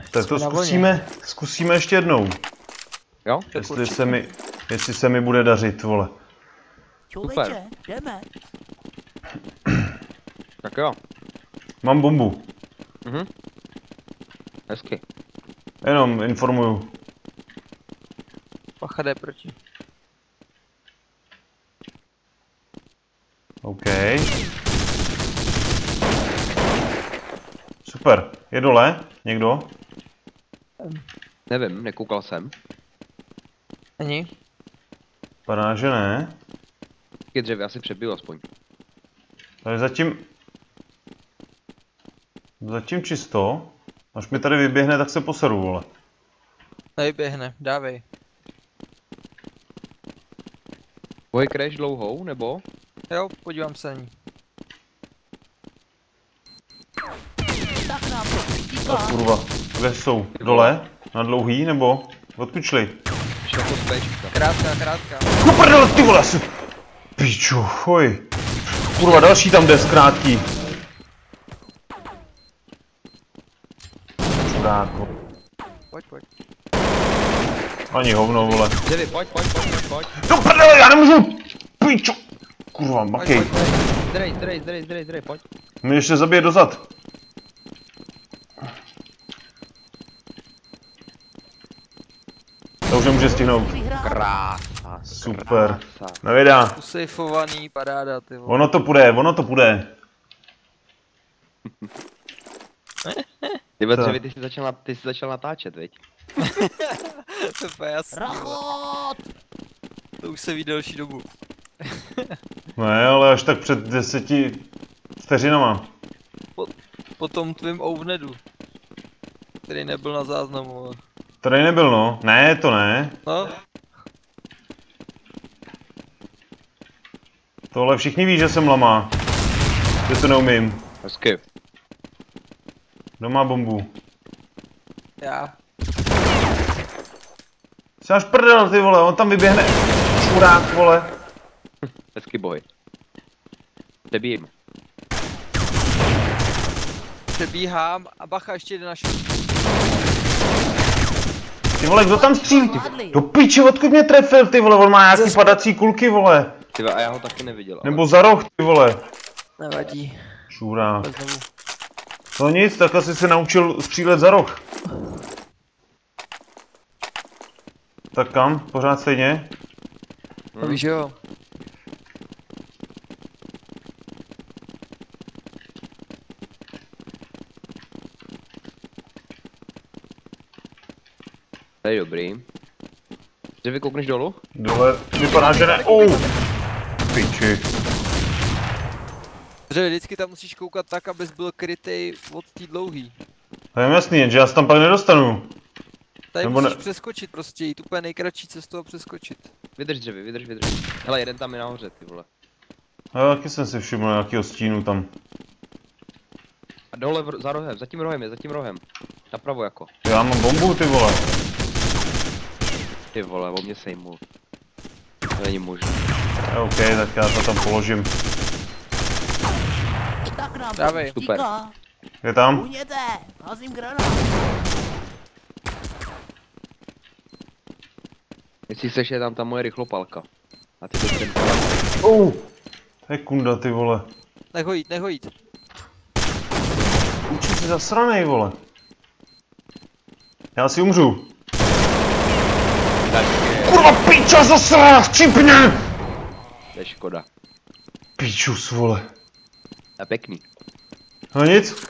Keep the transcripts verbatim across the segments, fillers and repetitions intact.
Tak to zkusíme, zkusíme ještě jednou. Jo? Jestli se mi, jestli se mi bude dařit, vole. Super. Jdeme. Tak jo. Mám bombu. Mhm. Hezky. Jenom informuju. Pacha jde proti. OK. Super. Je dole? Někdo? Nevím, nekoukal jsem. Není? Padá, že ne. Je dřevě asi přebil aspoň. Tady zatím... Zatím čisto. Až mi tady vyběhne, tak se poseru, vole. Nevyběhne, dávej. Boj crash dlouhou, nebo? Jo, podívám se na ní. A kurva. Kde jsou? Dole? Na dlouhý, nebo? Odkud šli? Šel to spéčka. Krátká, krátká. No prdele, ty vole, asi... Piču, hoj. Kurva, další tam jde z krátký. Čurák, vole. Pojď, pojď. Ani hovno, vole. Dřevě, pojď, pojď, pojď, pojď, pojď. No prdele, já nemůžu! Piču! Kurva, Pojď, makej. pojď, pojď. Zdrej, zdrej, zdrej, zdrej, zdrej, pojď. Mě ještě zabije dozad. To už nemůže stihnout. Krása. Super. Krása. Nevědá. Usejfovaný, paráda, ty vole. Ono to půjde, ono to půjde. Ty ve Tak. dřevě, ty jsi začal, na, ty jsi začal natáčet, viď? To je jasný. Rachot! To už se ví delší dobu. Ne, ale až tak před deseti vteřinama. Po tom tvým ovnedu. Který nebyl na záznamu, ale... Tady nebyl, no. Ne, to ne. No, Tohle všichni ví, že jsem lama. Že to neumím. Hezky. Kdo má bombu? já. Jsi až prdel, ty vole, on tam vyběhne. Čurák, vole. Hezky boj. Přebijím. Přebíhám a bacha ještě jde na šut. Ty vole, kdo tam střílí? Ty? Do piči, odkud mě trefil, ty vole, on má nějaký padací kulky, vole. Ty a já ho taky neviděl. Ale... Nebo za roh, ty vole. Nevadí. Čurák. Znovu. No nic, tak asi se naučil střílet za roh. Tak kam? Pořád stejně? No víš jo. To je dobrý. Že vykoukneš dolů? Dole, vypadá, že ne. Oh. Piči. Protože vždycky tam musíš koukat tak, abys byl krytej od té dlouhý. To je jasný, jenže já se tam pak nedostanu. Tady Nebo musíš ne- přeskočit prostě, jít úplně nejkratší cestou a přeskočit. Vydrž dřevy, vydrž, vydrž. Hele, jeden tam je nahoře, ty vole. Já taky jsem si všiml nějakýho stínu tam. A dole v, za rohem, za tím rohem je, za tím rohem. Napravo jako. Já mám bombu, ty vole. Ty vole, o mě sejmul. To není možné. OK, tak já to tam položím. Dávej. Super. Je tam? Uněte, házím granát. Jestli seš, je tam ta moje rychlopalka. A ty to ten... Oh. To je kunda, ty vole. Nech ho jít, nech ho jít. Učí si zasranej, vole. Já si umřu. Kurva, piča, zasra, chcípně! To je škoda. Pičus, vole. A pěkný. No nic.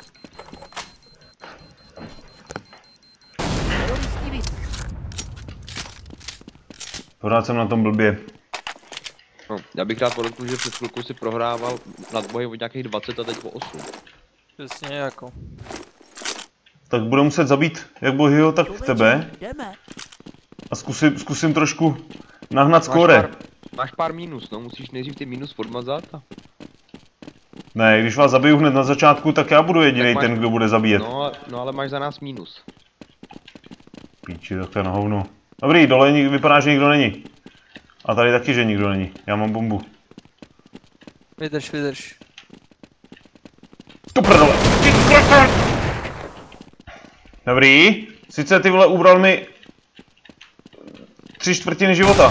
Pořád jsem na tom blbě. No, já bych rád podotkl, že před chvilkou si prohrával nadboje od nějakých dvacet a teď o osm. Přesně jako. Tak budu muset zabít jak bohyho, tak tebe. Jdeme. A zkusím, zkusím trošku nahnat Máš skóre. pár, máš pár mínus, no, musíš nejdřív ty mínus podmazat a... Ne, když vás zabiju hned na začátku, tak já budu jediný máš- ten, kdo bude zabíjet. No, no ale máš za nás mínus. Píči, tak to je na hovno. Dobrý, dole nik- vypadá, že nikdo není. A tady taky, že nikdo není. Já mám bombu. Vydrž, vydrž. Tu prdele! Dobrý. Sice ty vole ubral mi tři čtvrtiny života.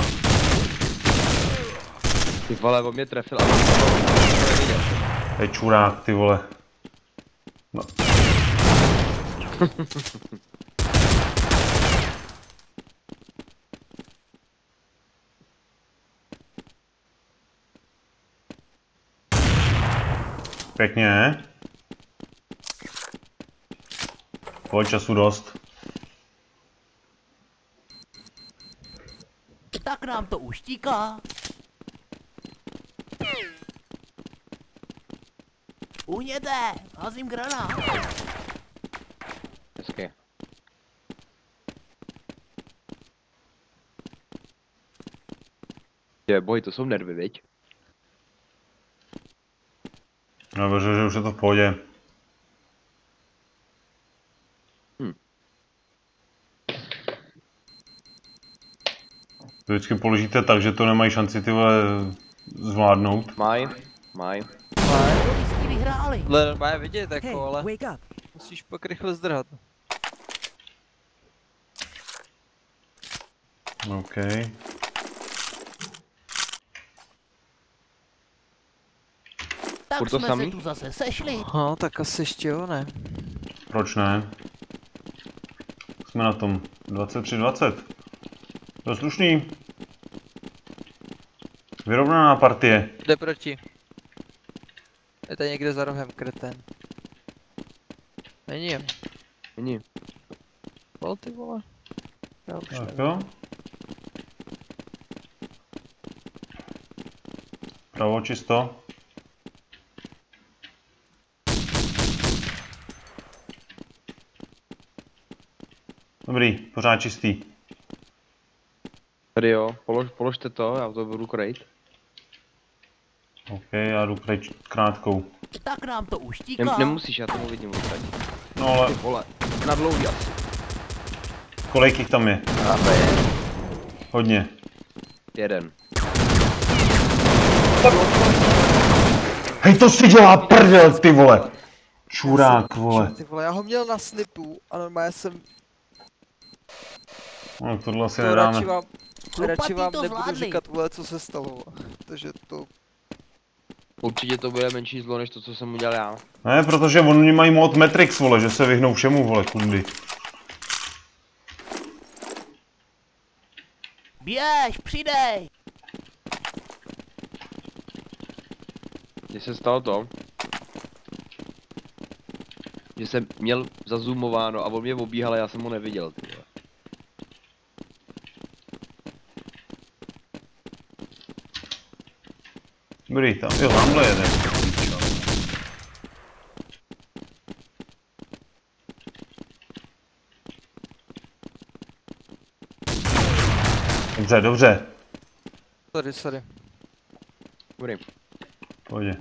Ty vole, on mě trefil, ale to neviděl. To je čurák, ty vole. No. Pěkně. Pojď, času dost. Tak nám to uštíká. Uhněte, házím granát. Hezky. Je, boj, to jsou nervy, viď? No, protože že už je to v pohodě. Hm. To vždycky položíte tak, že to nemají šanci ty vole zvládnout. Maj, maj. Teroristi vyhráli. Tohle normálně vidět jako, Hey, ale wake up. musíš pak rychle zdrhat. OK. Tak Furt to jsme samý? se tu zase sešli. No, tak asi ještě jo, ne? Proč ne? Jsme na tom dvacet tři dvacet. To je slušný. Vyrovnaná partie. Jde proti. Je tady někde za rohem, kreten. Není jen. Není. Bol ty vole. Já už Tak nevím. jo. Pravo čisto. Dobrý, pořád čistý. Tady jo, polož, položte to, já to budu krejt. OK, já jdu pryč krátkou. Tak nám to Nem, uštíká. nemusíš, já tomu vidím odsaď. No ale Ty vole, na dlouhý asi. kolik jich tam je? A to je Hodně. jeden. Hej, to si dělá prdel, ty vole! Čurák, vole. Ty vole, já ho měl na snipu a normálně jsem No, tohle asi to radši nedáme. vám, Chlupatý radši vám to nebudu zvládli. říkat vole, co se stalo. Takže to, Určitě to bude menší zlo, než to, co jsem udělal já. Ne, protože oni mají mod Matrix, vole, že se vyhnou všemu, vole, kundy. Běž, přidej. Mně se stalo to, že jsem měl zazoomováno a on mě obíhal a já jsem ho neviděl, ty vole. Dobrý, tam, jo, tamhle jeden. Dobře, dobře. sorry, sorry. Dobrý. Pojď.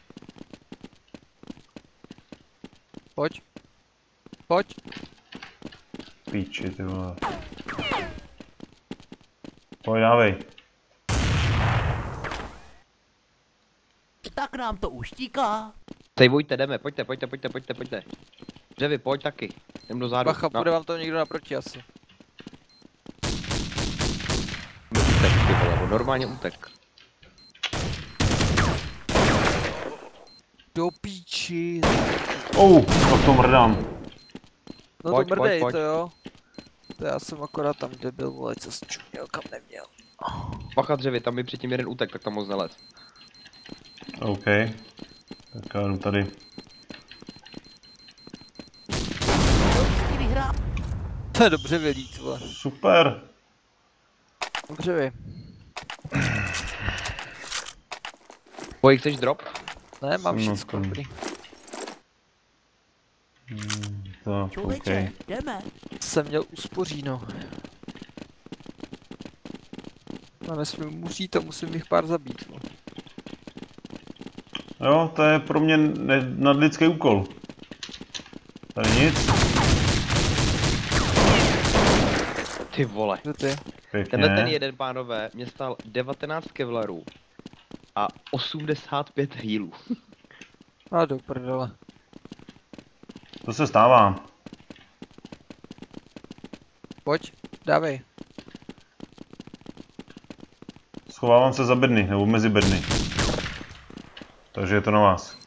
Pojď. Pojď. Píči, ty vole. Pojď, dávej. Tak nám to uštíká. Sejvujte, jdeme, pojďte, pojďte, pojďte, pojďte, pojďte. Dřevy, pojď taky. Jdem do zádu. Bacha, bude vám to někdo naproti asi. Utek, ty vole, on normálně utek. Do píči. Oh, no to mrdám. No Pojď, to mrdej, pojď, to jo. To já jsem akorát tam debil, vole, co jsi čuměl, kam neměl. Bacha dřevy, tam by předtím jeden utek, tak tam moc nelez. OK. Tak já jdu tady. Teroristi vyhráli. To je dobře vylít, vole. Super. Dobře vy. Pojď, chceš drop? Ne, mám Jsem na všechno tom. dobrý. Tak, OK. Člověče, jdeme. Jsem měl uspoříno. A nesmím musí to, musím jich pár zabít. Vole. Jo, to je pro mě ne- nadlidský úkol. Tady nic. Ty vole. Kde ty? Tenhle ten Pěkně. jeden, pánové, mě stál devatenáct kevlarů a osmdesát pět healů. A do prdele. To se stává. Pojď, dávej. Schovávám se za bedny, nebo mezi bedny. Takže je to na vás.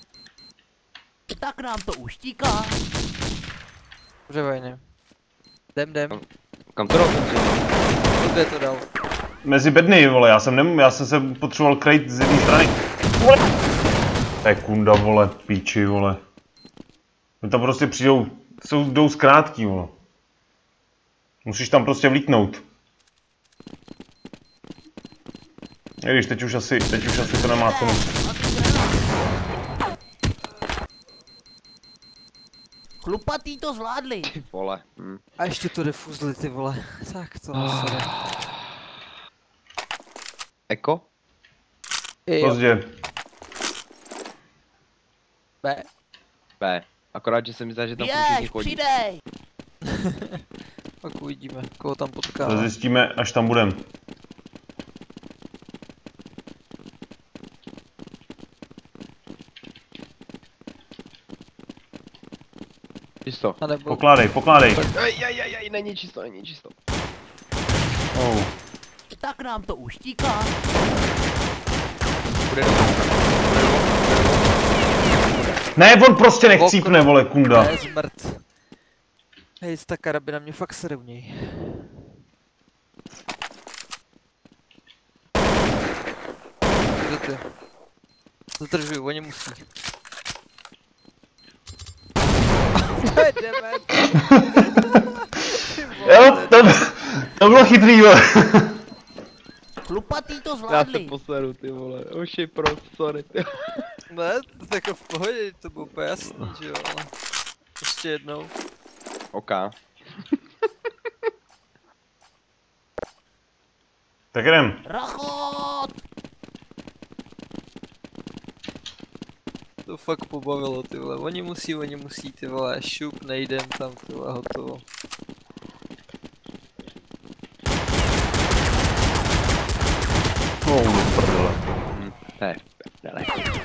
Tak nám to uštíká. Dobře, vajně. Jdem, jdem. Kam to dal ten tři? Kde to dal? Mezi bedny, vole, já jsem nem, já jsem se potřeboval krejt z jedné strany. Vole. To je kunda, vole, píči, vole. Oni tam prostě přijdou, jsou, jdou zkrátký, vole. Musíš tam prostě vlítnout. I když teď už asi, teď už asi to nemá cenu. Chlupatý to zvládli. Ty vole. Hm. A ještě to defuzli, ty vole. Tak to Oh. se jde. Eko? Jo, Pozdě. B. B. Akorát, že se mi zdá, že tam Běž, všichni chodí. přidej. Pak uvidíme, koho tam potká. To zjistíme, až tam budem. Čisto. A nebo... Pokládej, pokládej. Ej, ej, ej, ej, není čisto, není čisto. Oh. Tak nám to uštíká. Bude do Bude do Ne, on prostě nechcípne, vole, kunda. Ne, zmrt. Hej, ta karabina mě fakt sere u něj. Kde ty? Zadržuj, oni musí. To je dement. Jo, to, to bylo chytrý, vole. Chlupatý to Já se zvládli. poseru, ty vole. Oši, pro, sorry, ty. Ne, to je jako v pohodě, to bylo úplně jasný, že jo, ale... Ještě jednou. OK. Tak jdem. Rachot. To fakt pobavilo, ty vole. Oni musí, oni musí, ty vole. Šup, nejdem tam, ty vole, hotovo. Oh, prdele. Hm. Ne, prdele.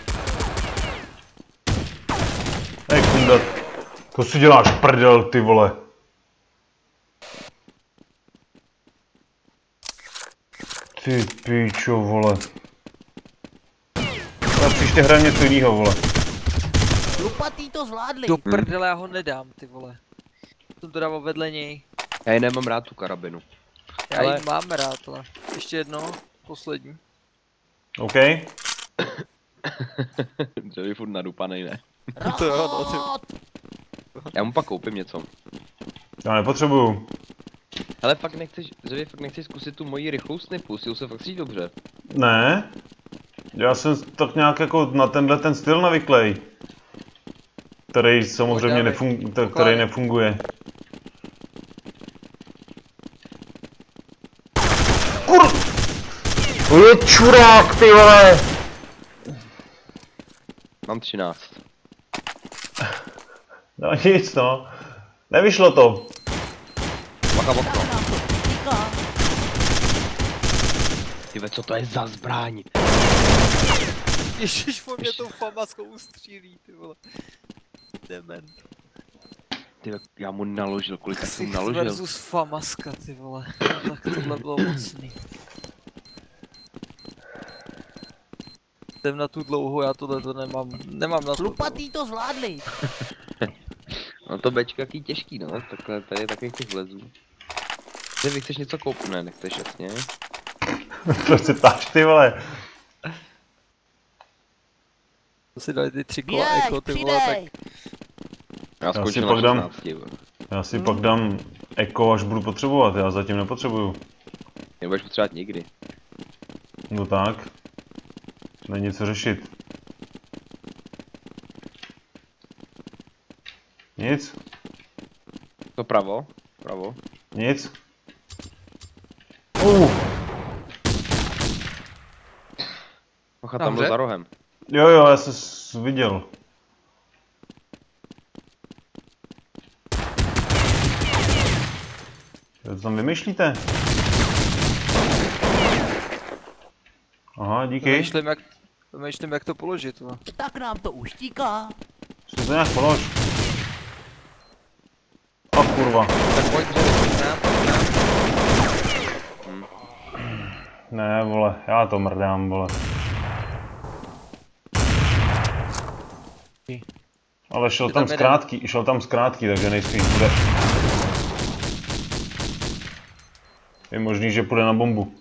Hej, kunda. To si děláš prdel, ty vole. Ty píčo, vole. A příště hraje něco jinýho, vole. Chlupatý to zvládli. Do prdele, já ho nedám, ty vole. Jsem to dával vedle něj. Já ji nemám rád tu karabinu. Já Ale- ji mám rád, ale... Ještě jedno, poslední. OK? Že je furt nadupanej, ne? To jo, no, ty- Rachot. Já mu pak koupím něco. Já nepotřebuju. Hele, fakt nechceš, že vy fakt nechceš zkusit tu moji rychlou snipu, si se fakt cítí dobře. Ne? Já jsem tak nějak jako na tenhle ten styl navyklej. Který samozřejmě Pojď, nefung- dávej. který nefunguje. Kur... To je čurák, ty vole! Mám třináct. No nic no. Nevyšlo to. Bacha, Tak bacha. nám to uštíká. Ty ve, co to je za zbraň? Ježiš, on mě tou famaskou ustřílí, ty vole. Dement. Ty ve, já mu naložil, kolik jsem Ksich mu naložil. versus famaska, ty vole. No, tak tohle bylo mocný. Jdem na tu dlouhou, já tohle to nemám, nemám na to. Chlupatý to zvládli. No to bečka jaký těžký, no, takhle tady je takových těch vlezů. Ty vy chceš něco koupit, ne, nechceš jasně. Proč se ptáš, ty vole? To si dali ty tři kola Běž, eko, ty vole, tak přidej. Já si skončil pak na dám- šestnácti, vole. Já si pak dám eko, až budu potřebovat, já zatím nepotřebuju. Nebudeš potřebovat nikdy. No tak. Není co řešit. Nic? To pravo, pravo. Nic? Uh, Bacha, tam byl Nahoře? za rohem. jo jo, já jsem s- viděl. Co tam vymýšlíte? Aha, díky. vymýšlím jak, vymýšlím jak to položit, no. Tak nám to uštíká. Si to nějak polož. A kurva. Tak pojď, dřevět, pojď nám. Ne, vole, já to mrdám, vole. Ale šel Je tam tam z jeden. krátký, šel tam z krátký, takže nejspíš bude. Je možný, že půjde na bombu.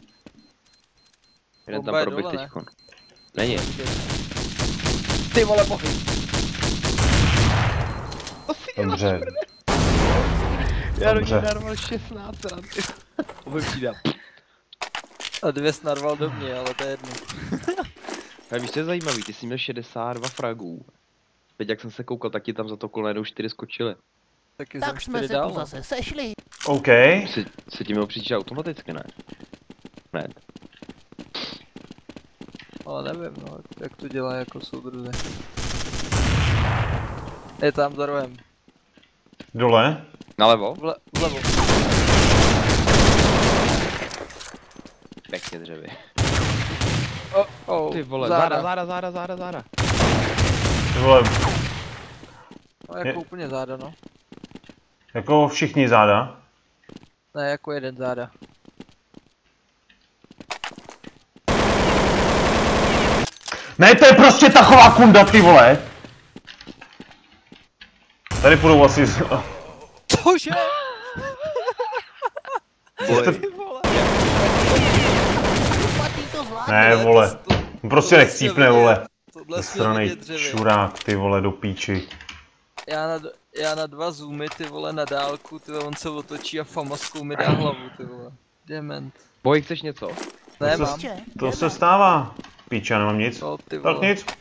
Jeden tam Bomba je probit dole, ne? teďkon. Není. Ty vole, pochy. Dobře, Já do ní Dobře. narval šestnáct ran. Ubym přidám. A dvě snarval do mě, ale to je jedno. Ale víš, co je zajímavý, ty jsi měl šedesát dva fragů. Teď jak jsem se koukal, tak ti tam za to koleno čtyři skočily. Taky jsem Tak jsme čtyři se dál. tu no. zase sešli. OK. Se, se ti mělo přičít automaticky, ne? Ne. Ale nevím, no, jak to dělá jako soudruzi. Je tam za rohem. Dole. Nalevo? Vle, vlevo. Pěkně dřevy. Oh, oh, Ty vole, záda. záda, záda, záda, záda, záda. Ty vole, No, jako Je- úplně záda, no. jako všichni záda. Ne, jako jeden záda. Ne, to je prostě taková kunda, ty vole. Tady půjdou asi... z- Cože? Boj. Ty vole. Lupatý to zvládli. Ne, vole. To- Prostě tohle nechcípne, směl vole. vidět, Tohle směl Zasranej vidět dřevě. čurák, ty vole, do píči. Já na, d- já na dva zoomy, ty vole, na dálku, ty vole, on se otočí a famaskou mi dá hlavu, ty vole. Dement. Boj, chceš něco? Ne, se- mám. Ještě, To jdeme. se stává. Píče, já nemám nic. No, ty Tak vole. nic.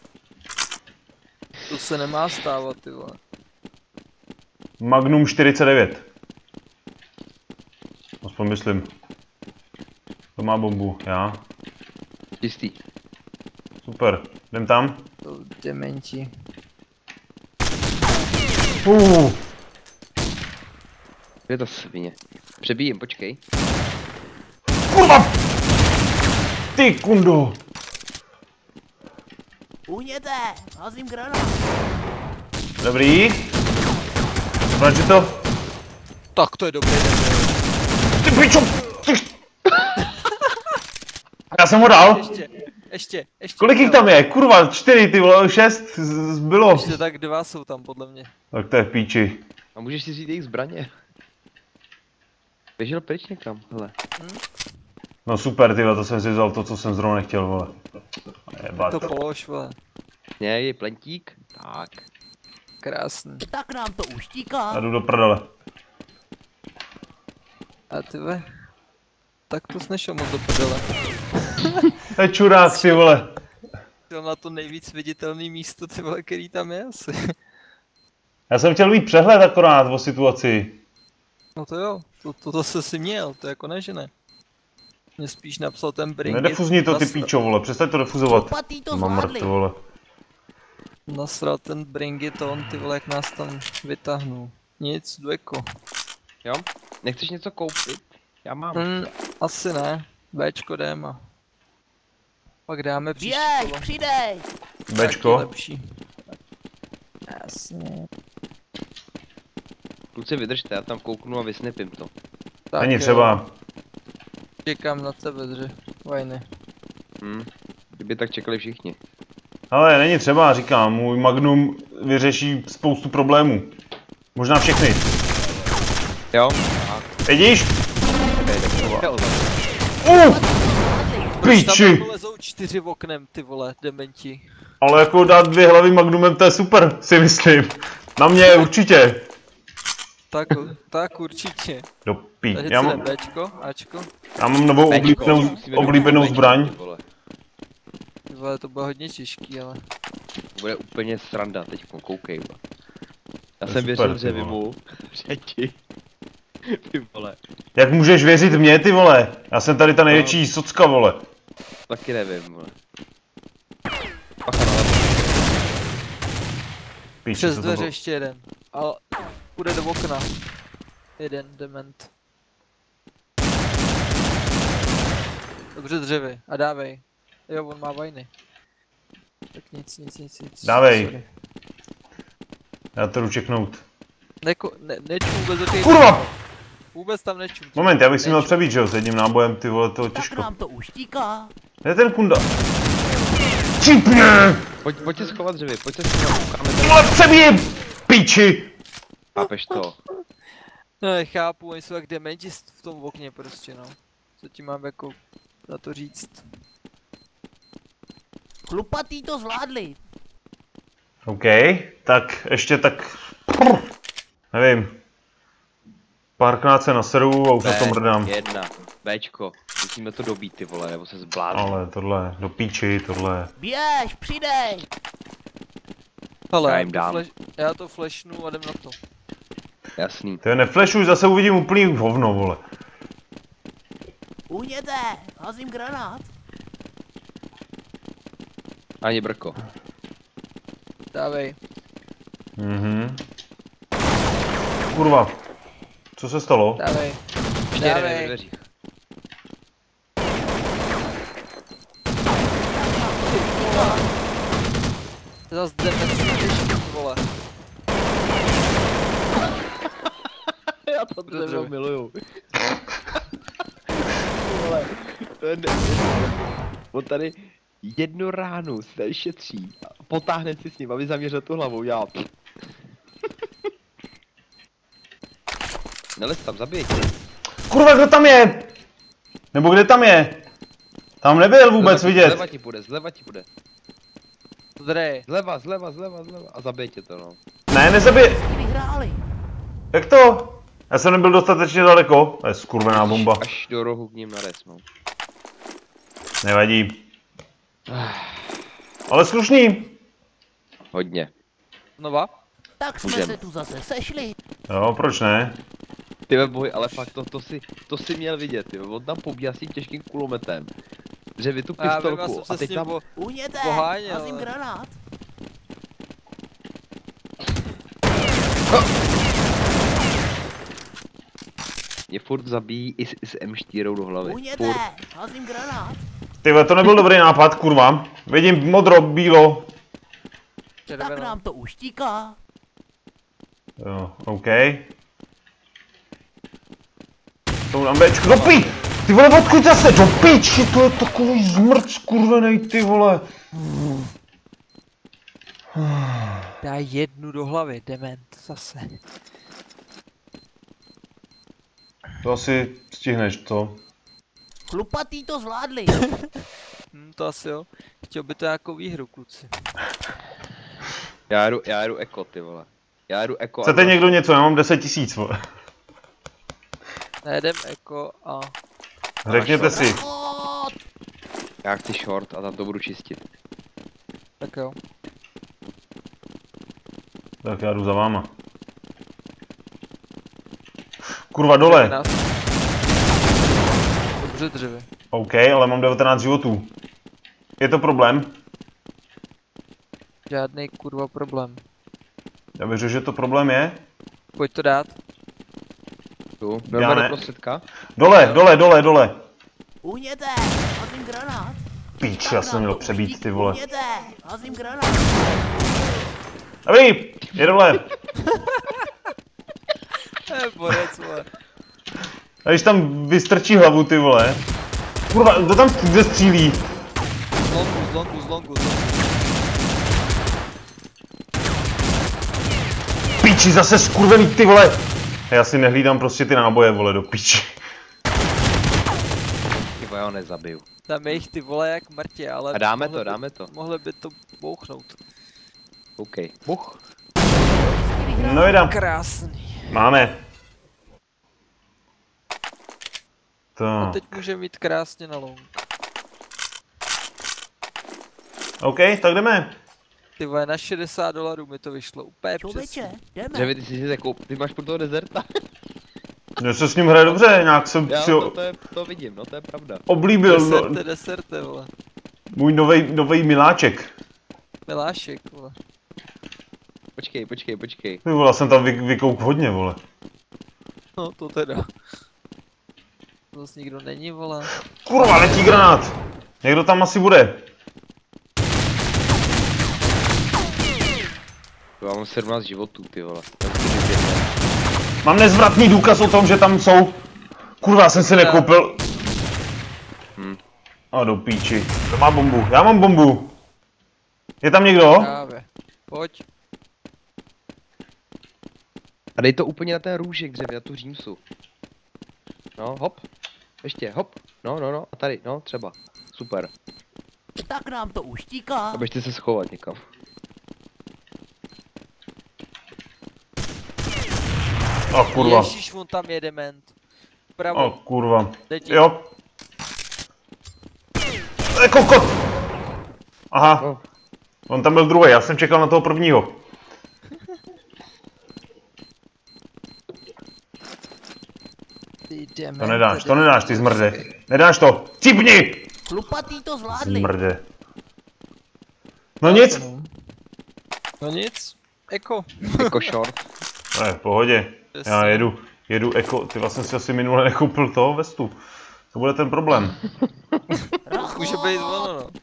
To se nemá stávat, ty vole. Magnum čtyřicet devět. Aspoň myslím. To má bombu, já. Čistý. Super. Jdem tam. To dementi. Uh, Kde je ta svině? Přebíjím, počkej. kurva! Ty kundo! Uhněte, házím granát. Dobrý. Proč to? Tak to je dobrý den. Ty pičo! Ty... Já jsem ho dal. Ještě, ještě, ještě. Kolik jich tam je? Kurva, čtyři, ty vole, šest z- zbylo. Ještě tak dva jsou tam, podle mě. Tak to je v píči. A můžeš si vzít jejich zbraně. Běžel pryč někam, hele. No super, ty vole, to jsem si vzal to, co jsem zrovna nechtěl, vole. Jebat. To polož, vole. Ne, je plentík. Tak. Krásný. Tak nám to Já uštíká. jdu do prdele. A ty ve. Tak to jsi nešel moc do prdele. To je čurák, ty vole. Šel na to nejvíc viditelný místo, ty vole, který tam je asi. Já jsem chtěl mít přehled akorát o situaci. No to jo, to, to zase si měl, to jako ne, že ne. Mě spíš napsal ten Bringit. Nedefuzni to, ty nasra- píčo, vole, přestaň to defuzovat. Lupatý to Mám zvládli. mrt, vole. Nasral ten Bringit on, ty vole, jak nás tam vytáhnul. Nic, dvojko. Jo? Nechceš něco koupit? Já mám. Hmm, asi ne. Bčko jdem a... Pak dáme příští Běž, kolo. přidej. Tak je Bčko. lepší. Jasně. Kluci vydržte, já tam kouknu a vysnipím to. Tak Není jo, třeba. Čekám na tebe, dře. Vajny. Hm. Kdyby tak čekali všichni. Ale není třeba, říkám, můj Magnum vyřeší spoustu problémů. Možná všechny. Jo? Vidíš? Okay, tak jo. Uh, Proč tam píči. jako lezou čtyři v oknem, ty vole, dementi. Ale jako dát dvě hlavy Magnumem, to je super, si myslím. Na mě určitě. Tak, tak určitě. Do pí. Takže Já co mám, jde, Bčko, Ačko? já mám novou Bečko, oblíbenou, musíme do oblíbenou Bčka, zbraň. ty vole. Ty vole, to bude hodně těžký, ale... Bude úplně sranda teď, koukej. Vole. Já To je jsem super, věřil ty dřevimu. Předti. Ty vole. Jak můžeš věřit mně, ty vole? Já jsem tady ta největší socka, vole. Taky nevím, vole. Pacha na levo. Píči, Přes co to dveře bylo? ještě jeden. A půjde do okna. Jeden dement. Dobře dřevy. A dávej. Jo, on má vajny. Tak nic, nic, nic, nic. Dávej. Sorry. Já to jdu čeknout. Neko, ne, neču vůbec do těch... Kurva! Vůbec tam nečum. Moment, já bych si měl Nečum. přebít, že jo, s jedním nábojem, ty vole, to je Tak těžko. nám to uštíká. Je ten kunda. Čípně! Pojď, pojď se schovat dřevy, pojď se schovat, koukáme Ty tady. vole, přebij! Piči! Chápeš to? No, chápu, oni jsou jak dementi v tom okně prostě, no. Co ti mám jako na to říct? Chlupatý to zvládli. OK, tak ještě tak... Nevím. Párkrát se naseru a už na to mrdám. Jedna, Bčko, musíme to dobít ty vole, nebo se zblázní. Ale tohle, do píči, tohle. Běž, přidej. Ale Já já, jim to dám. flash, já to flashnu a jdem na to. Jasný. To je neflashuj, zase uvidím úplný hovno, vole. Uhněte, házím granát. Ani brko. Dávej. Mhm. Kurva. Co se stalo? Dávej. Ještě jeden je ve Dávej. dveřích. Zas jdeme s vole. Já to dřevo dřevo miluju. Vole, to je ne... On tady jednu ránu si tady šetří a potáhne si s ním, aby zaměřil tu hlavu, já. Nelez tam, zabij. Kurva, kdo tam je? Nebo kde tam je? Tam nebyl vůbec Zleva ti- vidět. Zleva ti bude, zleva ti bude. Drej. Zleva, zleva, zleva, zleva. A zabij tě to, no. Ne, nezabij. Vyhráli. Jak to? Já jsem nebyl dostatečně daleko. To je skurvená bomba. Až do rohu k ním nares, no. Nevadí. Ale slušný. Hodně. Znova? Tak jsme Můžem. se tu zase sešli. Jo, proč ne? Ty boj, ale fakt to, to si, to si měl vidět, ty. On tam pobíhá s tím těžkým kulometem. Že vy tu A já vím, já pistolku jsem a se s teď ním tam... po... Uhněte, Poháněl, házím ale- granát. Mě furt zabíjí i s, i s em čtyři do hlavy. Uhněte, Furt. házím granát. Ty vole, to nebyl dobrý nápad, kurva. Vidím modro, bílo. Tak Červenou. nám to uštíká. Jo, OK. To dám Bčko, do pí! Ty vole, odkud zase, do píči, to je takový zmrt skurvenej, ty vole. Daj jednu do hlavy, dement, zase. To asi stihneš, co? Chlupatý to zvládli. Hm, to asi jo. Chtěl by to jako výhru, kluci. Já jdu, já jdu eko, ty vole. Já jdu eko. Chcete někdo něco, já mám deset tisíc, vole. Nejdem jako a... Řekněte si. Od. Já chci short a tam to budu čistit. Tak jo. Tak já jdu za váma. Kurva, dole. Nás... Dobře dřevy. OK, ale mám devatenáct životů. Je to problém? Žádný kurva problém. Já věřím, že to problém je. Pojď to dát. Tu, Já jdeme ne. do prostředka. Dole, dole, dole, dole. Uhněte, házím granát. Píč, Tak já nám jsem měl to přebít, uštíká. ty vole. Uhněte, házím granát. Dobrý, je dole. To je borec, vole. A když tam vystrčí hlavu, ty vole. Kurva, kdo tam kde střílí? Z longu, z longu, z longu, z longu. Píči, zase skurvený, ty vole. Já si nehlídám prostě ty náboje, vole, do píči. Chyba, já ho nezabiju. Tam je jich ty vole jak mrtě, ale... A dáme mohli to, by- dáme to. Mohli by to bouchnout. OK. Buch. No jdám. Krásný. Máme. A To. teď může mít krásně na long. OK, tak jdeme. Ty vole, na šedesát dolarů mi to vyšlo úplně Člověče, přesně. jdeme. Dřevy, ty si si zakoup, ty máš pro toho dezerta. Mně se s ním hraje dobře, nějak jsem Já si to, ho to, je, to vidím, no to je pravda. oblíbil. No, Deserte, deserte, vole. můj novej, novej miláček. Milášek, vole. Počkej, počkej, počkej. Ty vole, jsem tam vy, vykouk hodně, vole. No to teda. To zase nikdo není, vole. Kurva, letí granát. Někdo tam asi bude. Já mám sedmnáct životů, ty vole. Já musím vyběhnout. Mám nezvratný důkaz o tom, že tam jsou. Kurva, já jsem si nekoupil. Hm. A do píči. To má bombu. Já mám bombu. Je tam někdo? Právě. Pojď. A dej to úplně na ten růžek dřevě, na tu římsu. No, hop. Ještě, hop. No, no, no. A tady, no, třeba. Super. Tak nám to uštíká. A běžte se schovat někam. A kurva. Ježíš, on tam je dement. Pravo. A kurva. Jde ti. Jo. E, kokot! Aha. No. On tam byl druhý, já jsem čekal na toho prvního. Ty dement, To nedáš, ty to nedáš, ty zmrde. Nedáš to. Cipni! Chlupatý to zvládli. Zmrde. No nic. No nic. Eko. Jako short. Ne, v pohodě. Já jedu, jedu eko, ty vlastně si asi minule nekoupil toho vestu. To bude ten problém. Může být ono, no.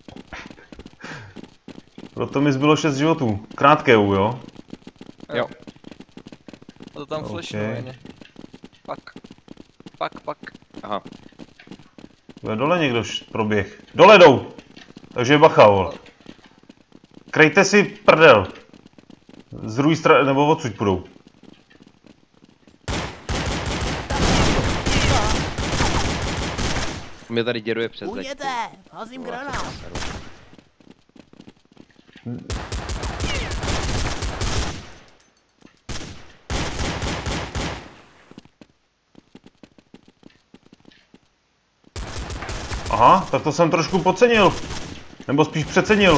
Proto mi zbylo šest životů. Krátké U, jo? Jo. A to tam Ok. flashuje, ne? Pak. Pak, pak. Aha. Bude dole někdo š- proběh. Dole jdou! Takže bacha, vole. Krejte si prdel. Z druhé strany, nebo odsud půjdou. Mě tady děruje přes zeď. Uněte, házím granát. Aha, tak to jsem trošku podcenil. Nebo spíš přecenil.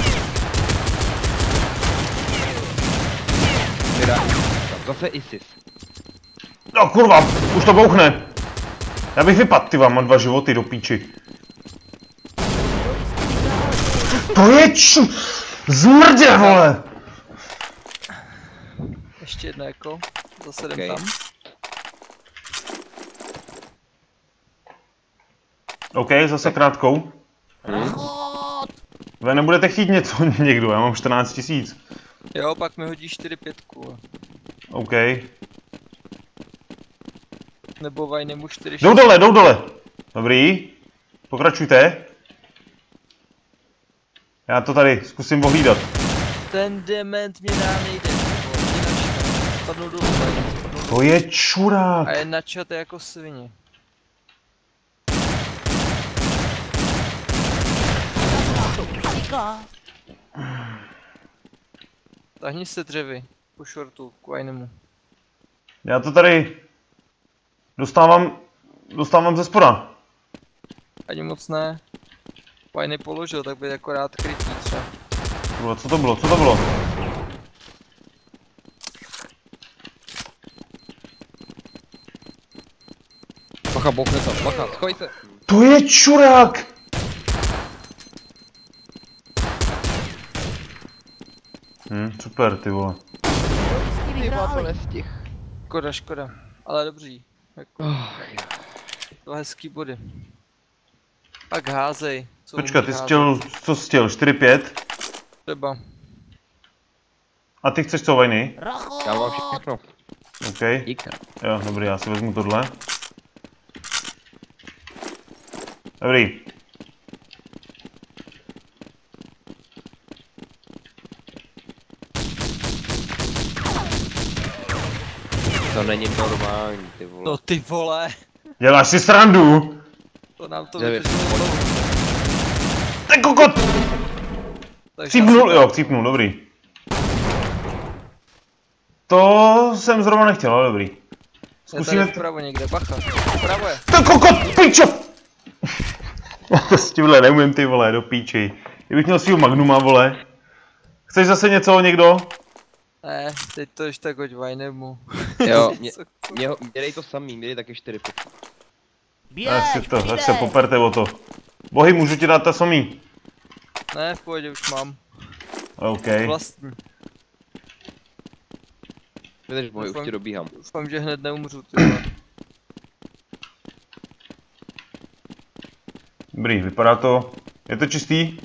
Vydá. Zase ISIS. No kurva, už to bouchne. Já bych vypadl, ty vám, mám dva životy do píči. To je č... Zmrdě, vole! Ještě jedno jako. Zase jdem Ok. tam. OK, zase krátkou. Rachot. Vy nebudete chtít něco někdo, já mám čtrnáct tisíc. Jo, pak mi hodí čtyři pětku. OK. Nebo Vajnemu čtyři Jdou dole, jdou dole. Dobrý. Pokračujte. Já to tady zkusím ohlídat. Ten dement mě dá nejde. Spadnu dolů, spadnu dolů. To je čurák. A je načaté jako svině. Nám to uštíká. Tahni se dřevy. Po shortu, k Vajnemu. Já to tady dostávám, dostávám ze spoda. Ani moc ne. Vajny položil, tak by akorát krytí třeba. Kurva, co to bylo, co to bylo? Bacha, bouchne to. Bacha, schoj se. To je čurák. Hm, super, ty vole. Ty Ty vole, to vyhráli. nestih. Škoda, škoda. Ale dobří. Jako, Oh, to hezký body. Tak házej. Co Počkat, umíš ty házet? chtěl, co jsi chtěl, čtyři pět? Třeba. A ty chceš co, Vajny? Rachot. já mám všechno. OK. Dík. Jo, dobrý, já si vezmu tohle. Dobrý. To není normální, ty vole. No ty vole. Děláš si srandu? To nám to Dřevě. vydrželo dlouho. Ten kokot! Takže Cípnul, asi- jo, cípnul, dobrý. To jsem zrovna nechtěl, ale dobrý. Je Zkusíme... tady vpravo někde, bacha. Vpravo je. Ten kokot, pičo! Já to s tímhle neumím, ty vole, do píči. Kdybych měl svýho Magnuma, vole. Chceš zase něco, někdo? Ne, teď to ještě tak hoď Vajnemu. Jo, mě, Co- co- mě, mě dej to samý, mě dej taky čtyři pět. Tak si Běž, to, tak půjde. se poperte o to. Bohy, můžu ti dát ta samý. Ne, v pohodě už mám. OK. Vlastní. Vydrž boj, už Doufám- ti dobíhám. Doufám, že hned neumřu, ty vole. Dobrý, vypadá to. Je to čistý?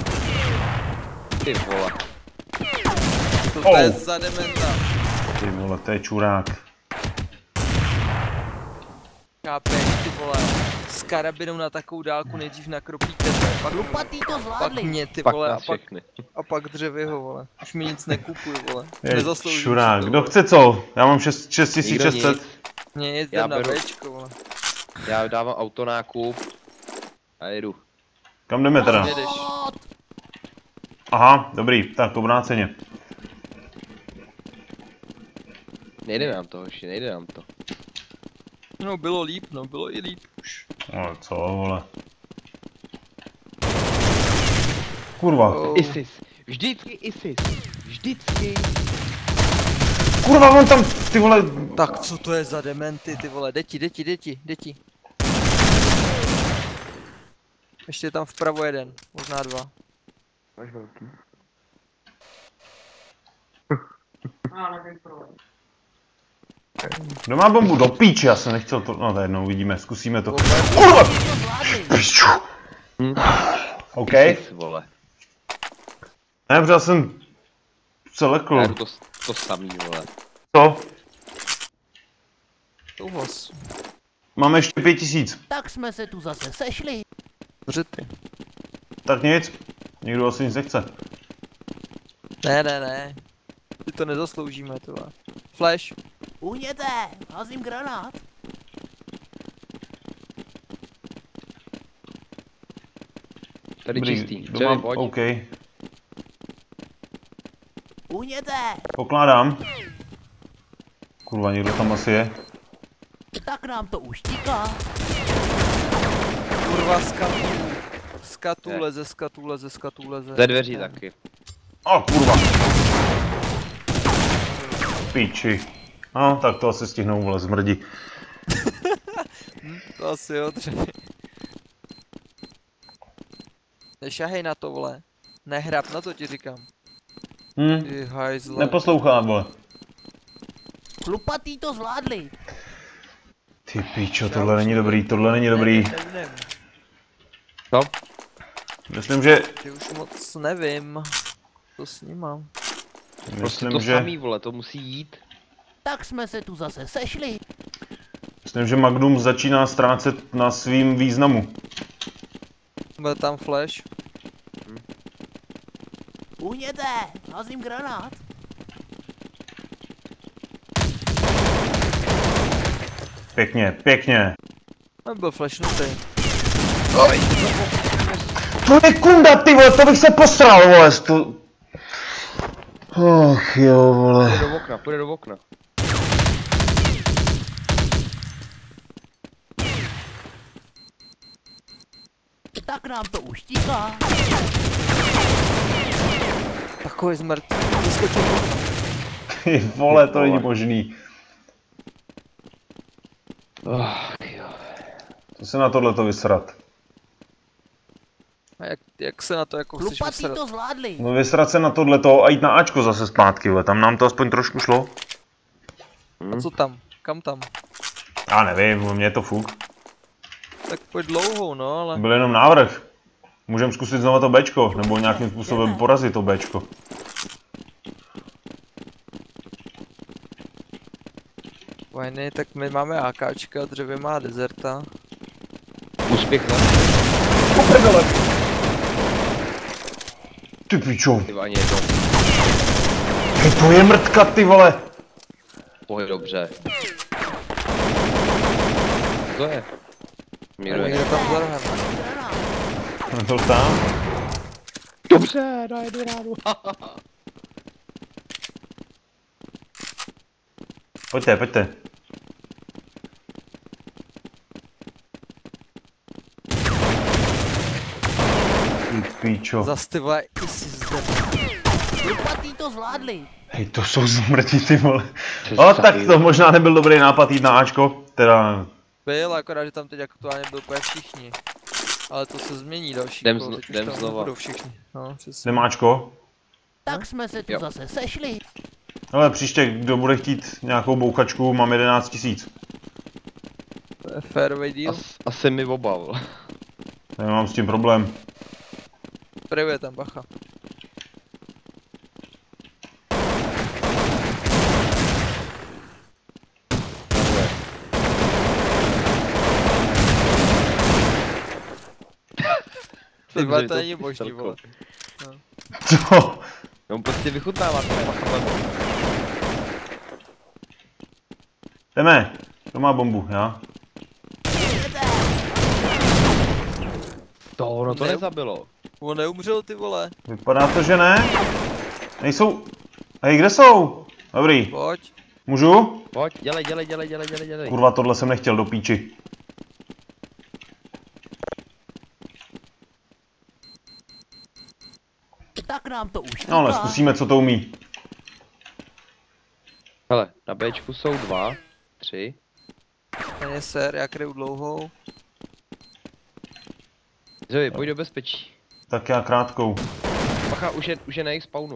Ty vole. To Oh. je za dementa. Ty vole. vole, to je čurák. Kápeš, ty vole, s karabinou na takovou dálku nejdřív nakropí tebe, pak, Chlupatý to pak zvládli. mě, ty Pak vole, a nás pak, všechny. a pak dřevěho, vole. Už mi nic nekupuj, vole. Je Nezasloužím si čurák. to, Kdo vole. chce co? Já mám šest tisíc Nikdo šest nic. set. Mě jezdím Já na beru- Bčko, vole. Já dávám autonákup a jedu. Kam jdeme teda? Jedeš. Rachot. Aha, dobrý, tak obráceně. Nejde nám to, hoši, nejde nám to. No, bylo líp, no, bylo i líp už. No co, vole. Kurva. Oh. ISIS. Vždycky ISIS. Vždycky. Kurva, on tam, ty vole. Tak co to je za dementy, ty vole, děti, děti, děti, děti. Ještě je tam vpravo jeden, možná dva. Máš velký. Kdo má bombu? Do píči, já jsem nechtěl to, no to jednou uvidíme, zkusíme to. Bomba- Kurva! Chlupatý to zvládli. Piču. Hm. OK. ISIS, vole. Ne, protože já jsem se lekl. Já jdu to, to samý, vole. Co? Souhlas. Máme ještě pět tisíc. Tak jsme se tu zase sešli. Dobře ty. Tak nic. Nikdo asi nic nechce. Ne, ne, ne. Ty to nezasloužíme, ty vole. Flash. Uhněte, házím granát. Tady čistý. Kdo Dřevě, mám? pojď. OK. Uhněte, Pokládám. Kurva, někdo tam asi je. tak nám to uštíká. Kurva, skatu. Skatu leze, skatu leze, skatu leze. Ze dveří taky. A kurva. Píči. No, tak to asi stihnou, vole, zmrdi. To asi jo, dřevě. Nešahej na to, vole. Nehrab na to, ti říkám. Hm, Ty hajzle. neposlouchá, vole. Chlupatý to zvládli. Ty píčo, tohle není dobrý, tohle není dobrý. Nevím, nevím. Co? Myslím, že, Ty už moc nevím. Co s ním mám? Prostě myslím, to že, samý, vole, to musí jít. Tak jsme se tu zase sešli. myslím, že Magnum začíná ztrácet na svým významu. Bude tam flash. Uhněte, házím granát. Pěkně, pěkně. On byl flashnutý. To je kunda, ty vole, to bych se posral, vole, to... Och jo, vole. Půjde do okna, půjde do okna. Tak nám to uštíká. Takový zmrt. Vyskočil. Ty vole, to není možný. Oh, jo. To se na tohle to vysrat. A jak, jak se na to jako chceš Chlupatý vysrat? to zvládli. No vysrat se na tohleto a jít na Ačko zase zpátky, vole, tam nám to aspoň trošku šlo. A co tam? Kam tam? Já nevím, u mě je to fuk. Tak pojď dlouhou, no, ale... Byl jenom návrh. Můžeme zkusit znovu to Bčko, nebo nějakým způsobem porazit to Bčko. Vajny, tak my máme AKčka, dřevě má dezerta. Úspěch, ne? Ty pičo, Ty ani jednou. hej, to je mrtka, ty vole. Pohyb dobře. Co to je? A Miruje. někde tam za rohem. Házím granát. No to tam. Dobře, na jednu ránu. Pojďte, pojďte. Ty pičo. Zas ty vole, ty jsi zde. Chlupatý to zvládli. Hej, to jsou zmrti, ty vole. O, tak to možná nebyl dobrý nápad jít na Ačko. Teda, Byl, akorát, že tam teď aktuálně byl úplně všichni. Ale to se změní další Jdem kolo, zno- teď už jdem tam znova. nebudou všichni. No, přesně. jdem Ačko. Tak jsme se tu Jo. zase sešli. Ale příště, kdo bude chtít nějakou bouchačku, mám jedenáct tisíc. To je fairway deal. As, asi mi oba, vole. Nemám s tím problém. Privuje tam, bacha. Ty vole, to není možný, vole. Co? On prostě vychutnává ten pachabem. Jdeme. Kdo má bombu, já? To, ono to Ne- nezabilo. On neumřel, ty vole. Vypadá to, že ne. Nejsou. Hej, kde jsou? Dobrý. Pojď. Můžu? Pojď, dělej, dělej, dělej, dělej, dělej, dělej. Kurva, tohle jsem nechtěl do píči. Tak nám to uštíká. No ale zkusíme, co to umí. Hele, na Bčku jsou dva, tři. Ten je ser, já kryju dlouhou. Zoe, pojď do bezpečí. Tak já krátkou. Bacha, už je, už je na jejich spawnu.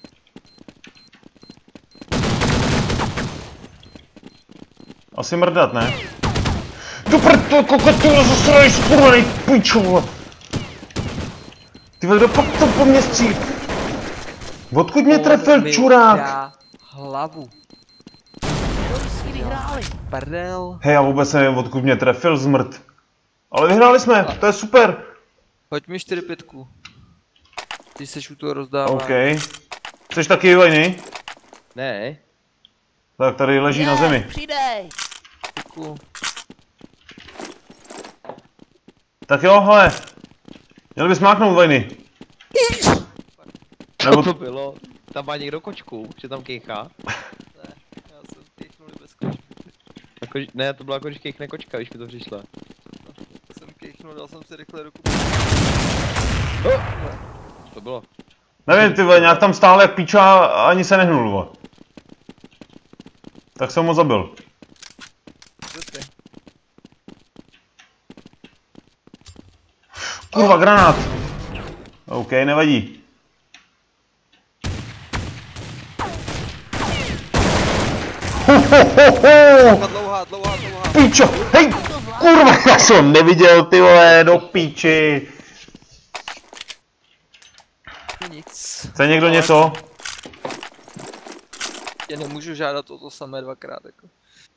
Asi mrdat, ne? Do prd, kokot, ty zasraješ, kurva, nej píčo, vole. Ty vole, kdo pak to po mně stříl? Odkud mě trefil, mi čurák? dá hlavu. Kolik si vyhráli? Prdel. Hej, já vůbec nevím, odkud mě trefil zmrt. Ale vyhráli jsme, to je super. Hoď mi čtyři pětku. Ty seš u toho rozdává. OK. Chceš taky vojny? Ne, Tak tady leží na Je, zemi. Přidej. Děkuju. Tak jo, hele. Měli bys máknout vojny. co Nebo to bylo? Tam má někdo kočku, že tam kejchá. Já jsem kejchnul bez kočky. Jako, ne, to byla jako, když kejchne kočka, když mi to přišla. Jsem kejchnul, dal jsem si rychle ruku. To bylo. nevím, ty vole, nějak tam stál jak píča a ani se nehnul, vole. Tak jsem ho zabil. Dobře. Kurva, granát. OK, nevadí. Ho, ho, ho, ho. Dlouhá, dlouhá, dlouhá. Píčo, hej, kurva, já jsem neviděl, ty vole, do píči. Nic. Chce někdo něco? Já nemůžu žádat o to samé dvakrát, jako.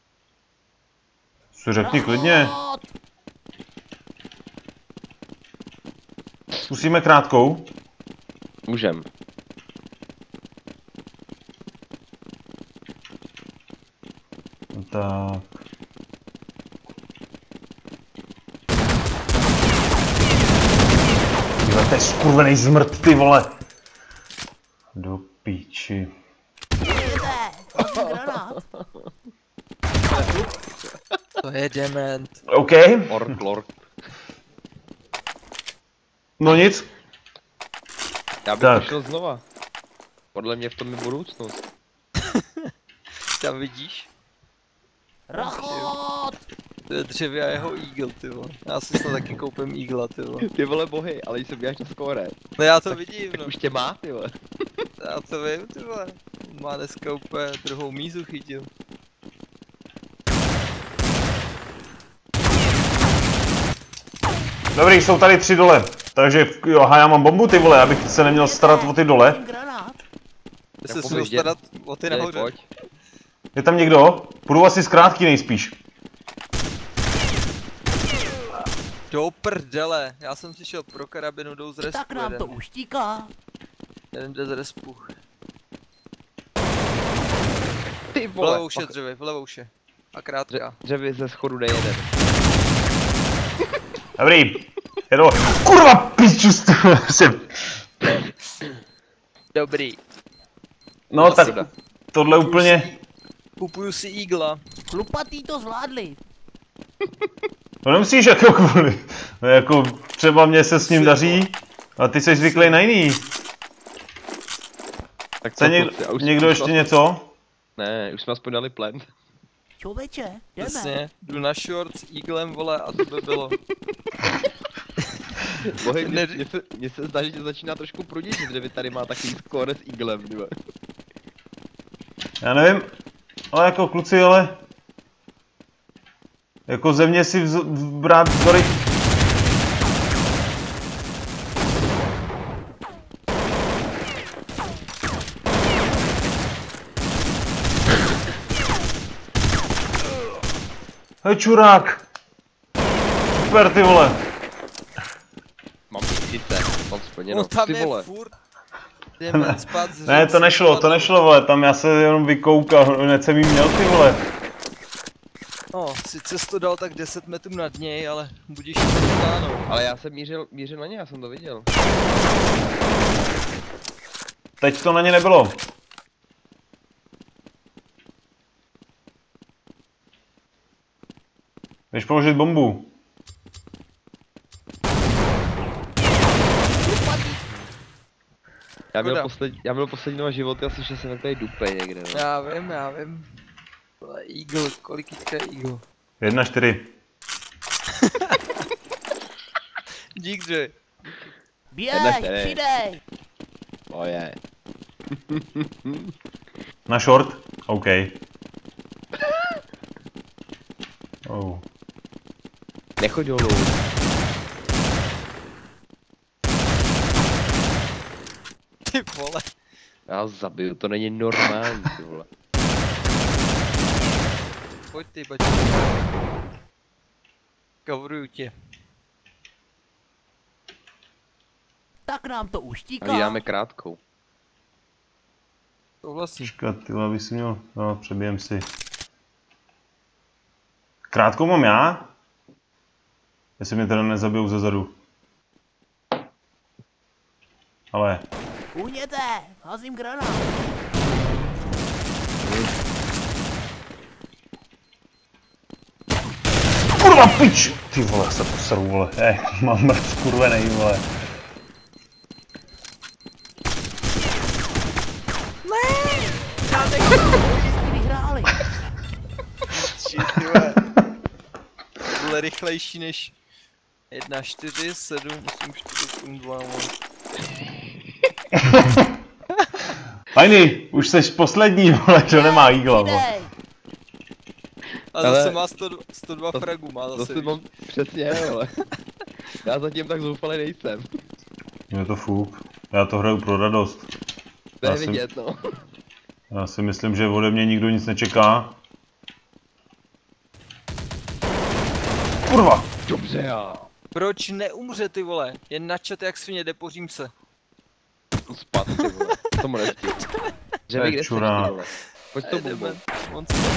Si řekni klidně. Rachot. Zkusíme krátkou. Můžem. Tak. Tyhle, to je skurvenej zmrt, ty vole. Do píči. Jede. Házím granát. To je dement. OK. Ork, lord. No nic. Já bych Tak. to šel znova. Podle mě v tom je budoucnost. Tam vidíš? Rachot. To je dřevě a jeho eagle, ty vole. Já si snad taky koupím eagle, ty vole. Ty vole bohy, ale když se běháš na skóre, No já to vidím, tak no. už tě má, ty vole. Já to vím, ty vole. Má dneska úplně druhou mízu chytil. Dobrý, jsou tady tři dole. Takže jo, aha, já mám bombu, ty vole, abych se neměl starat o ty dole. Házím granát. Ty se pojď, směl jde. starat o ty Dělej, nahoře. pojď. Je tam někdo? Půjdu asi z krátky nejspíš. Do prdele, já jsem si šel pro karabinu, jdou z respu Tak nám to jeden. uštíká. Jeden jde z respu. Ty vole. Vlevou vše dřevě, vlevou vše. A krátká. Dřevy ze schodu jde jeden. Dobrý. Jedu. Kurva, piču, jsem. Dobrý. No tak Škoda. tohle úplně. Kupuju si eagla. Chlupatý to zvládli. No nemusíš jako kvůli. No jako třeba mě se s ním daří. A ty jsi zvyklý na jiný. Tak Chce co, někdo, kluci, a už- někdo už ještě jsme- něco? Ne, už jsme aspoň dali plen. Člověče, jdeme. Přesně. Jdu na short s eaglem, vole, a to by bylo. Bohy, mně, Ne- mně, se, mně se zdá, že tě začíná trošku prudit, že dřevy tady má takový skóre s iglem, ty vole. Já nevím. Ale jako kluci, ale. Jako země si vz, brát vzory. Hej čurák. Super ty vole. Mám tisíce. úplně No no. tam Ty je vole. furt. Jdeme spát z Ne, to římsů, nešlo, to spadlo. nešlo, vole, tam já se jenom vykoukal, hned jsem jí měl, ty vole. No, sice jsi to dal tak deset metrů nad něj, ale budíš to dosáhnout. Ale já jsem mířil, mířil na ně, já jsem to viděl. Teď to na ně nebylo. Jdeš položit bombu. Já měl, Škoda. posled, já měl poslední dva životy, asi že jsem tady dupej někde, no. Já vím, já vím. Vole, Eagle, kolik jítka je Eagle? Jedna, čtyři. Dík, že. Běž, čtyři. přidej. To je. Na short? OK. Oh. Nechoď dolů. Ty vole. Já ho zabiju, to není normální, ty vole. Pojď ty, bačku. Coveruju tě. Tak nám to A uštíká. jí dáme krátkou. Souhlasím. Počkat, ty vole, abych si měl, no, přebijem si. Krátkou mám já? Jestli mě teda nezabijou zezadu. Ale, Uhněte, házím granát. kurva pič! Ty vole, já se poseru, vole, eh, mám mrtv kurvenej, vole. Všichni vyhráli. Shit, ty vole. Byl rychlejší než jedna, čtyři, sedm, osm, čtyři, osm, dva, Fajný, už seš poslední, vole, že nemá jígla, vole. Přidej. A Ale- zase má sto, sto dva To- fragů, má To zase si víš. mám přesně, ale. Já zatím tak zoufalý nejsem. Je to fuk, já to hraju pro radost. To je Já jsem- vidět, no. Já si myslím, že ode mě nikdo nic nečeká. Kurva! Dobře, já. Proč neumře, ty vole? Jen načat jak svině, depořím se. Spad, ty vole. Tomu nestí. Že To vy je kde jsi, ty čurák. vole. Pojď A to jdeme. bombu. On spadl.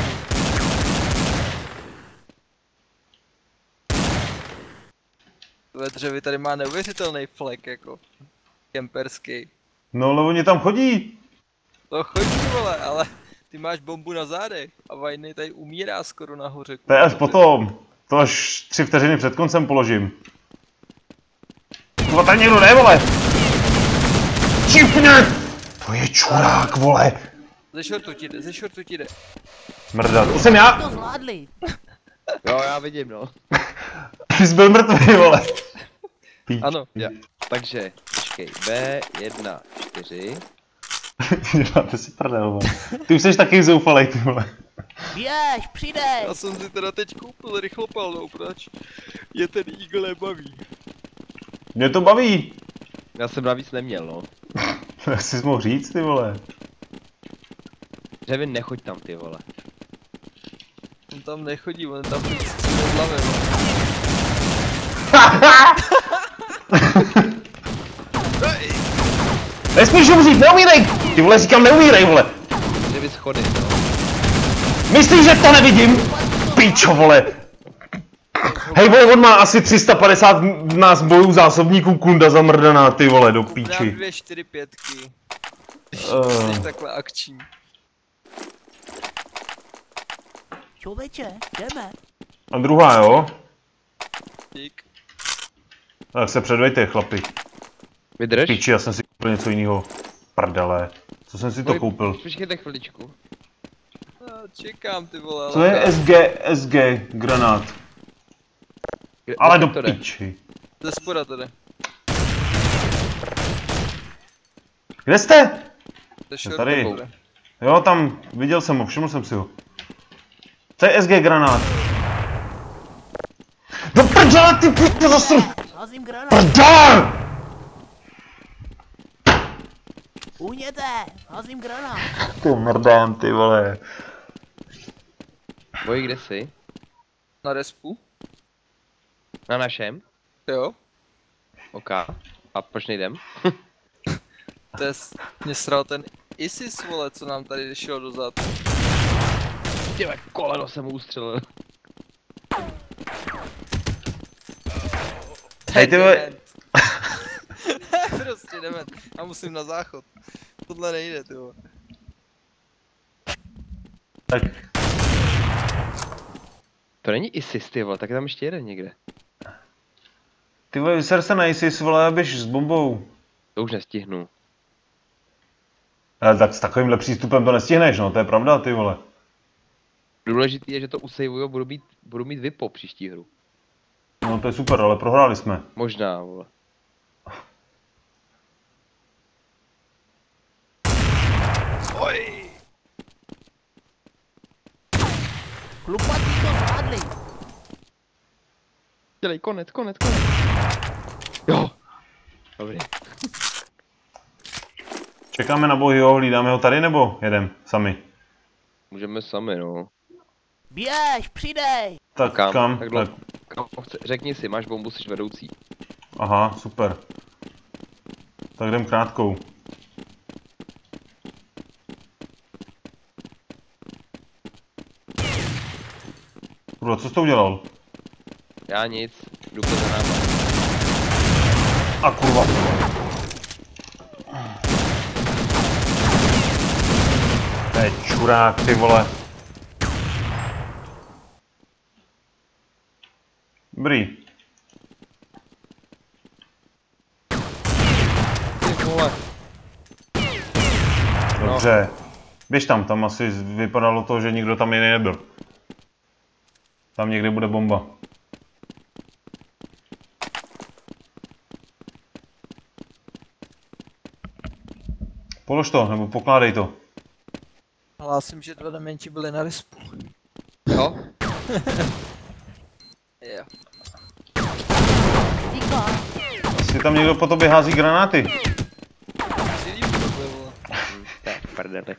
Ve dřevi tady má neuvěřitelný flek, jako. Kemperský. No ale oni tam chodí. To chodí, vole, ale ty máš bombu na zádech a Vajny tady umírá skoro nahoře. To je až potom. To až tři vteřiny před koncem položím. Kurva, tady někdo jde, vole! Čipně! To je čurák, vole! Ze shortu ti jde, ze shortu ti jde. Mrda, to jsem já! To zvládli. Jo, já vidím, no. Ty jsi byl mrtvý, vole! Píč. Ano. Ja. Takže, počkej, B jedna čtyři. Děláte si prdel, vole. Ty už jsi taky zoufalej, ty vole. Běž, přidej. Já jsem si teda teď koupil rychlopalnou, proč? Je ten Eagle baví. Mě to baví. Já jsem navíc neměl, no. Jak jsi mohl říct, ty vole. Řevin, nechoď tam, ty vole. On tam nechodí, on tam chodí střílet z hlavy, vole. Nesmíš umřít, neumírej! Ty vole, říkám neumírej, vole. Řevin schody, no. Myslíš, že to nevidím? Pičo, vole. Hej, vole, on má asi tři sta padesát v nás bojů zásobníků kunda zamrdaná, ty vole, do Dám píči. dvě, čtyři, pětky. Uh. Jsi takhle akční. Člověče, jdeme. A druhá, jo? Dík. Tak se předvejte, chlapi. Vydrž. Píči, já jsem si koupil něco jiného. Prdele. Co jsem si to Poj- koupil? Počkejte chviličku. No, čekám, ty vole, ale... Co je S G, S G, granát. Kde- Ale kde do to jde? píči. Ze spoda tady. Kde jste? Ze shortu tady. tady. Jo, tam, viděl jsem ho, všiml jsem si ho. Co je S G granát? Do prdele, ty píči, zase! Házím granát. Prdel! Uhněte, házím granát. Ty mrdám, ty vole. Boj, kde jsi? Na respu? Na našem? Jo. OK. A proč nejdem? To je, s- mě sral ten ISIS, vole, co nám tady šel dozad. Tyhle koleno jsem mu ustřelil. Hej, ty vole. Dement. Prostě jdeme. A musím na záchod. Tohle nejde, ty vole. Tak, To není ISIS, ty vole, tak je tam ještě jeden někde. ty vole, vyser se na ISIS, vole, a běž s bombou. To už nestihnu. Ale tak s takovýmhle přístupem to nestihneš, no, to je pravda, ty vole. Důležitý je, že to usejvuju a budu mít, budu mít vypo příští hru. No to je super, ale prohráli jsme. Možná, vole. Oj! Chlupatý to zvládli. Dělej, konec, konec, konec. Jo. Dobrý. Čekáme na bohyho, hlídáme ho tady nebo jedem sami? Můžeme sami, no. Běž, přidej. Tak Kam? kam? Tak Tak, dlouho. Kam chce- Řekni si, máš bombu, jsi vedoucí. aha, super. Tak jdem krátkou. Kurva, co jsi to udělal? Já nic, jdu za náma. A kurva. To je čurák, ty vole. Dobrý. Ty vole. Dobře. Běž tam, tam asi vypadalo to, že nikdo tam jiný nebyl. Tam někde bude bomba. Polož to, nebo pokládej to. Hlásím, že dva dementi byli na respu. Jo? Jo. Díka. Asi tam někdo po tobě hází granáty. Přilíp tohle, vole. Hm, tak, prdele.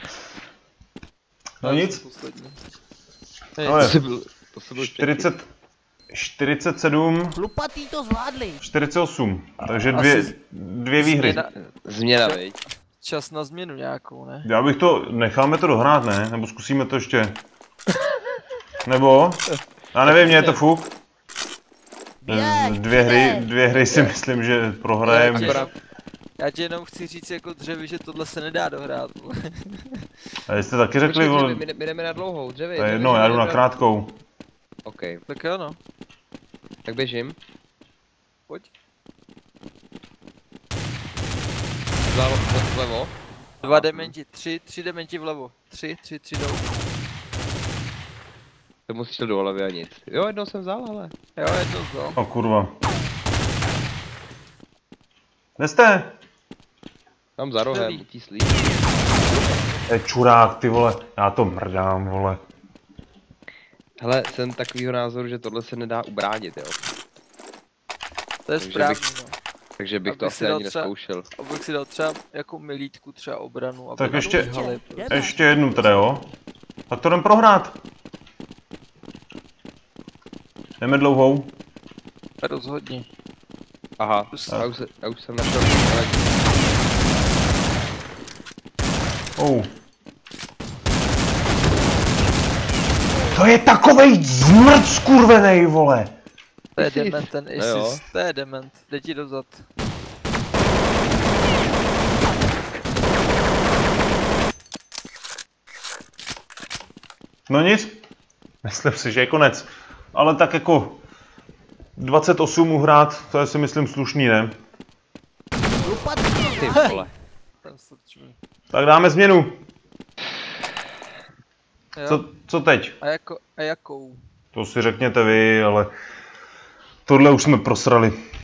No Já nic. jsem poslední. No To je. jsi byl, to jsi byl čtyřicet, čtyřicet sedm, Chlupatý to zvládli. čtyřicet osm. Takže dvě, Asi dvě výhry. Změna, Změna, veď. čas na změnu nějakou, ne? Já bych to, necháme to dohrát, ne? Nebo zkusíme to ještě. Nebo? Já nevím, mě je to fuk. Běž, Dvě hry, přidej. dvě hry si myslím, že prohrajeme. Já tě, jenom, já tě jenom chci říct jako dřevi, že tohle se nedá dohrát. vole. A jste taky řekli, Počkej, vole, dřevy, my, my jdeme na dlouhou, dřevy. to je dřevy, jedno, já jdu na jdeme krátkou. OK, Tak jo no, tak běžím. pojď. Zlevo, zlevo. Dva dementi, tři, tři dementi vlevo. Tři, tři, tři dolů. To musíš jít do hlavy a nic. Jo, jednou jsem vzal, ale. Jo, je to vzal. O kurva. Kde jste? Tam za rohem, Dobrý. utíslí. To je čurák, ty vole. Já to mrdám, vole. Hele, jsem takovýho názoru, že tohle se nedá ubránit, jo. To je Takže správný, bych- no. Takže bych Abych to si asi dal ani třeba- neskoušel. Abych si dal třeba jako milítku, třeba obranu. Aby Tak na ještě- to běhali, prostě. Jdeme. Ještě jednu teda, jo? Tak to jdem prohrát. Jdeme dlouhou. Rozhodně. Aha, Plus- já už, se, já už jsem našel. Oh. To je takovej zmrt skurvenej, vole. To je Isis. dement, ten No jo. ISIS. To je dement. Jde ti dozad. No nic. Myslím si, že je konec. Ale tak jako dvacet osm uhrát, to je si myslím slušný, ne? Chlupatý to Ty zvládli. vole. Ten strčí. Tak dáme změnu. Jo. Co, co teď? A jako, a jakou? To si řekněte vy, ale tohle už jsme prosrali.